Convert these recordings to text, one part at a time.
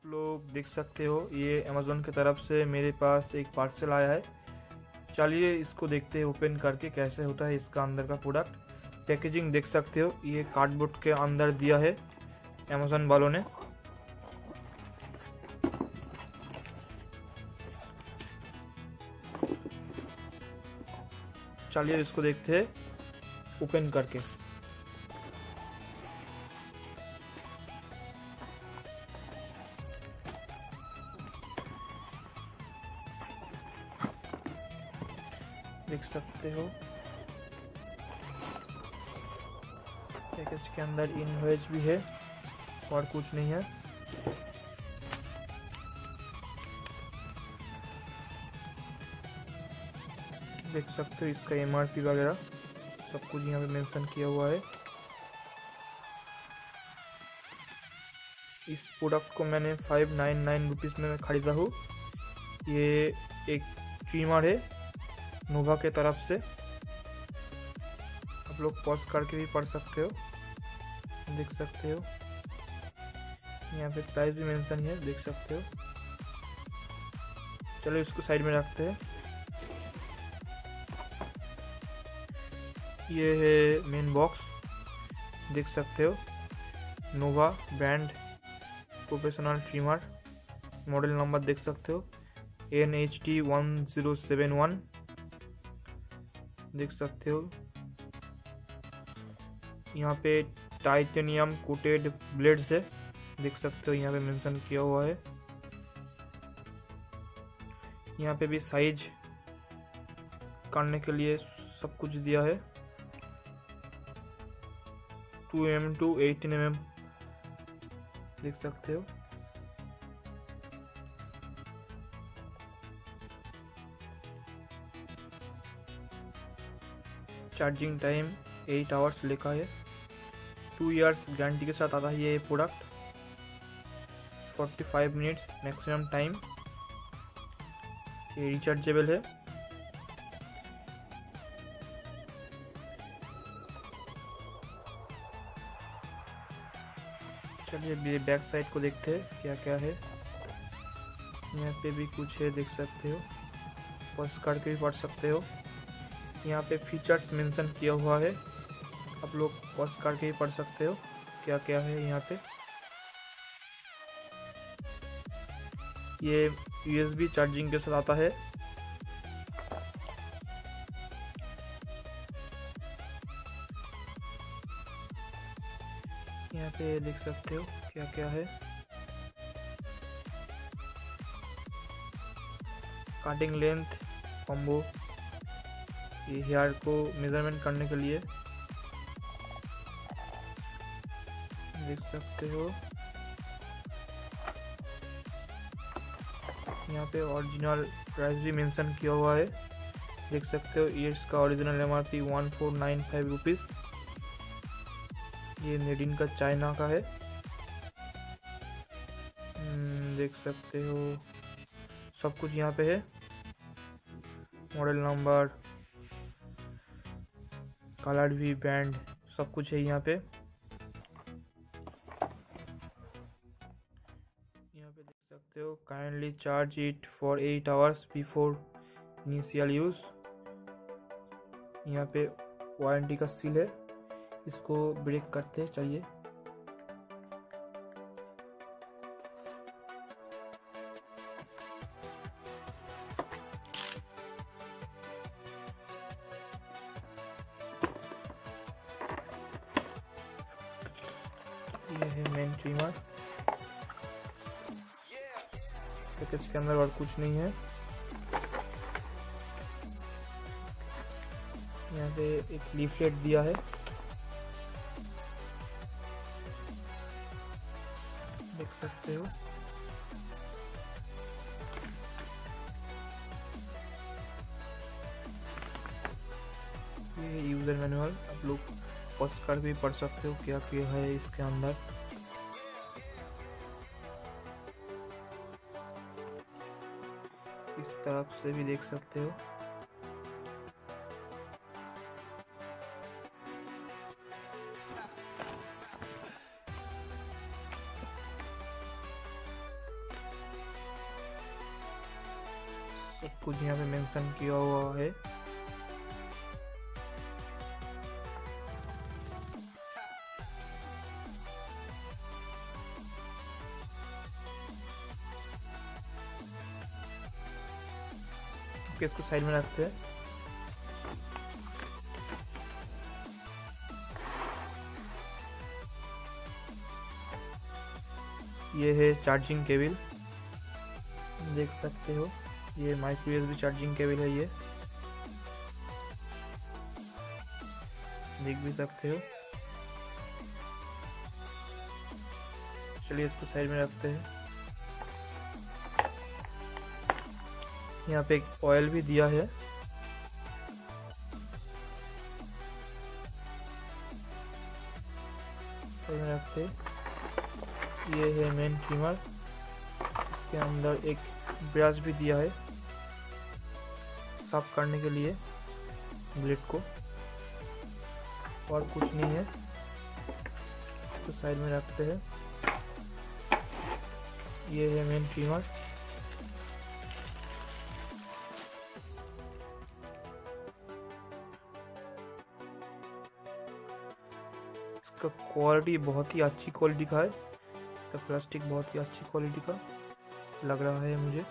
लोग देख सकते हो ये अमेज़ोन की तरफ से मेरे पास एक पार्सल आया है। चलिए इसको देखते हैं ओपन करके कैसे होता है इसका अंदर का प्रोडक्ट। पैकेजिंग देख सकते हो, ये कार्डबोर्ड के अंदर दिया है अमेज़ोन वालों ने। चलिए इसको देखते हैं ओपन करके। देख सकते हो पैकेज के अंदर इनवॉइस भी है और कुछ नहीं है। देख सकते हो इसका एमआरपी वगैरह सब कुछ यहाँ पे मेंशन किया हुआ है। इस प्रोडक्ट को मैंने 599 रुपीज़ में खरीदा हूँ। ये एक ट्रिमर है नोवा के तरफ से, आप लोग पॉज करके भी पढ़ सकते हो। देख सकते हो यहाँ पे प्राइस भी मेंशन है, देख सकते हो। चलो इसको साइड में रखते हैं। ये है मेन बॉक्स, देख सकते हो Nova brand professional trimmer. Model number देख सकते हो NHT1071, देख सकते हो। यहाँ पे टाइटेनियम कोटेड ब्लेड्स है, देख सकते हो यहाँ पे मेंशन किया हुआ है। यहाँ पे भी साइज करने के लिए सब कुछ दिया है, 2mm to 18mm, देख सकते हो। चार्जिंग टाइम 8 आवर्स लिखा है। 2 इयर्स गारंटी के साथ आता है ये प्रोडक्ट। 45 minutes maximum time. ये रिचार्जेबल है। चलिए बैक साइड को देखते हैं क्या क्या है। यहाँ पे भी कुछ है, देख सकते हो। पॉज करके भी पढ़ सकते हो। यहाँ पे फीचर्स मेंशन किया हुआ है, आप लोग पॉज करके ही पढ़ सकते हो क्या क्या है यहाँ पे। ये USB चार्जिंग के साथ आता है। यहाँ पे देख सकते हो क्या क्या है। कटिंग लेंथ कॉम्बो, ये हेयर को मेजरमेंट करने के लिए, देख सकते हो। यहाँ पे ओरिजिनल प्राइस भी मेंशन किया हुआ है, देख सकते हो। ये इसका ओरिजिनल MRP 1495 रुपीज़। ये मेड इन का चाइना का है, देख सकते हो। सब कुछ यहाँ पे है, मॉडल नंबर, कलर भी, ब्रांड, सब कुछ है यहाँ पे। यहाँ पे देख सकते हो kindly charge it for 8 hours before initial use. यहाँ पे वारंटी का सील है, इसको ब्रेक करते चाहिए। ये है मेन ट्रिमर। पैकेज के अंदर और कुछ नहीं है। यहाँ पे एक लीफलेट दिया है, देख सकते हो। ये यूजर मैनुअल, आप लोग पॉज कर भी पढ़ सकते हो क्या क्या है इसके अंदर। इस तरफ से भी देख सकते हो। सब कुछ यहाँ पे मेंशन किया हुआ है। ओके, इसको साइड में रखते हैं। ये है चार्जिंग केबल, देख सकते हो। ये माइक्रो यूएसबी चार्जिंग केबल है, ये देख भी सकते हो। चलिए इसको साइड में रखते हैं। यहाँ पे एक ऑयल भी दिया है। साइड में रखते हैं। ये है मेन ट्रिमर, इसके अंदर एक ब्रश भी दिया है साफ करने के लिए ब्लेड को, और कुछ नहीं है। तो साइड में रखते हैं। ये है मेन ट्रिमर। इसका क्वालिटी बहुत ही अच्छी क्वालिटी का है। इसका प्लास्टिक बहुत ही अच्छी क्वालिटी का लग रहा है मुझे।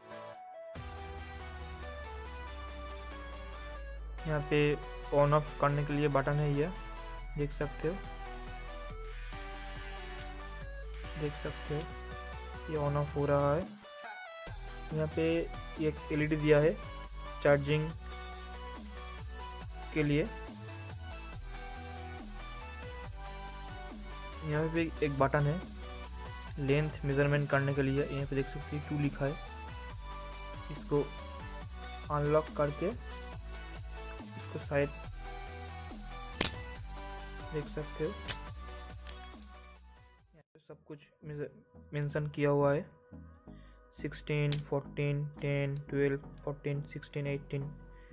यहाँ पे ऑन ऑफ करने के लिए बटन है, ये देख सकते हो, देख सकते हो। ये ऑन ऑफ हो रहा है। यहाँ पे एक एलईडी दिया है चार्जिंग के लिए। यहाँ पे एक बटन है लेंथ मेजरमेंट करने के लिए। यहाँ पे देख सकते हो 2 लिखा है। इसको अनलॉक करके इसको साइड देख सकते हो। यहाँ पे सब कुछ मेंशन किया हुआ है। 16, 14, 10, 12, 14, 16, 18,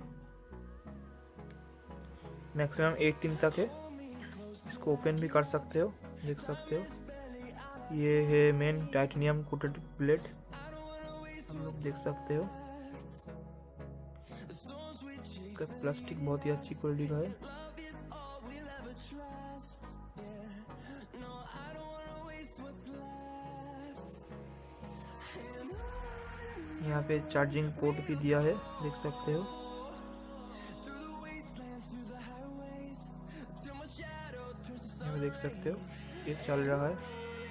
मैक्सिमम 18 तक है। इसको ओपन भी कर सकते हो, देख सकते हो। ये है मेन टाइटेनियम कोटेड प्लेट, हम लोग देख सकते हो। इसका प्लास्टिक बहुत ही अच्छी क्वालिटी का है। यहाँ पे चार्जिंग पोर्ट भी दिया है, देख सकते हो। यहाँ देख सकते हो ये चल रहा है।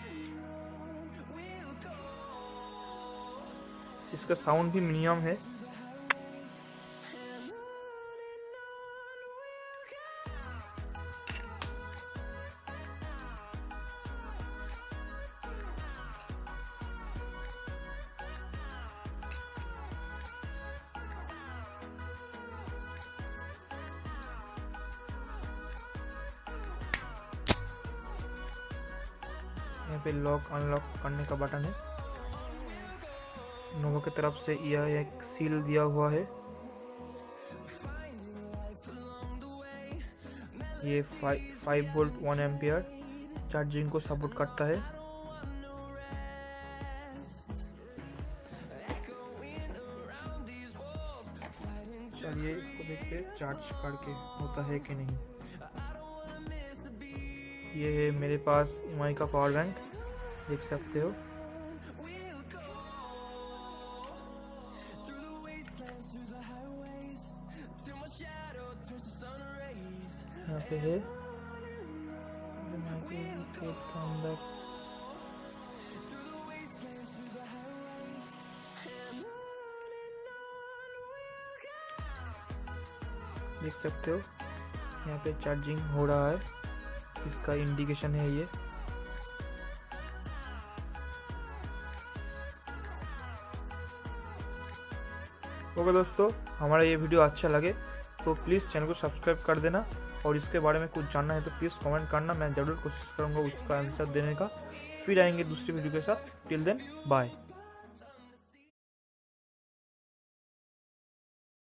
इसका साउंड भी मिनिमम है। यहाँ पे लॉक अनलॉक करने का बटन है। नोवा की तरफ से यह एक सील दिया हुआ है। ये 5 वोल्ट 1 एम्पियर चार्जिंग को सपोर्ट करता है। चलिए इसको देखते चार्ज करके होता है कि नहीं। ये है मेरे पास एमआई का पावर बैंक, देख सकते हो। यहाँ पे है अंदर देख सकते हो। यहाँ पे चार्जिंग हो रहा है, इसका इंडिकेशन है ये। ओके दोस्तों, हमारा ये वीडियो अच्छा लगे तो प्लीज़ चैनल को सब्सक्राइब कर देना, और इसके बारे में कुछ जानना है तो प्लीज़ कमेंट करना। मैं ज़रूर कोशिश करूँगा उसका आंसर देने का। फिर आएंगे दूसरी वीडियो के साथ। Till then bye.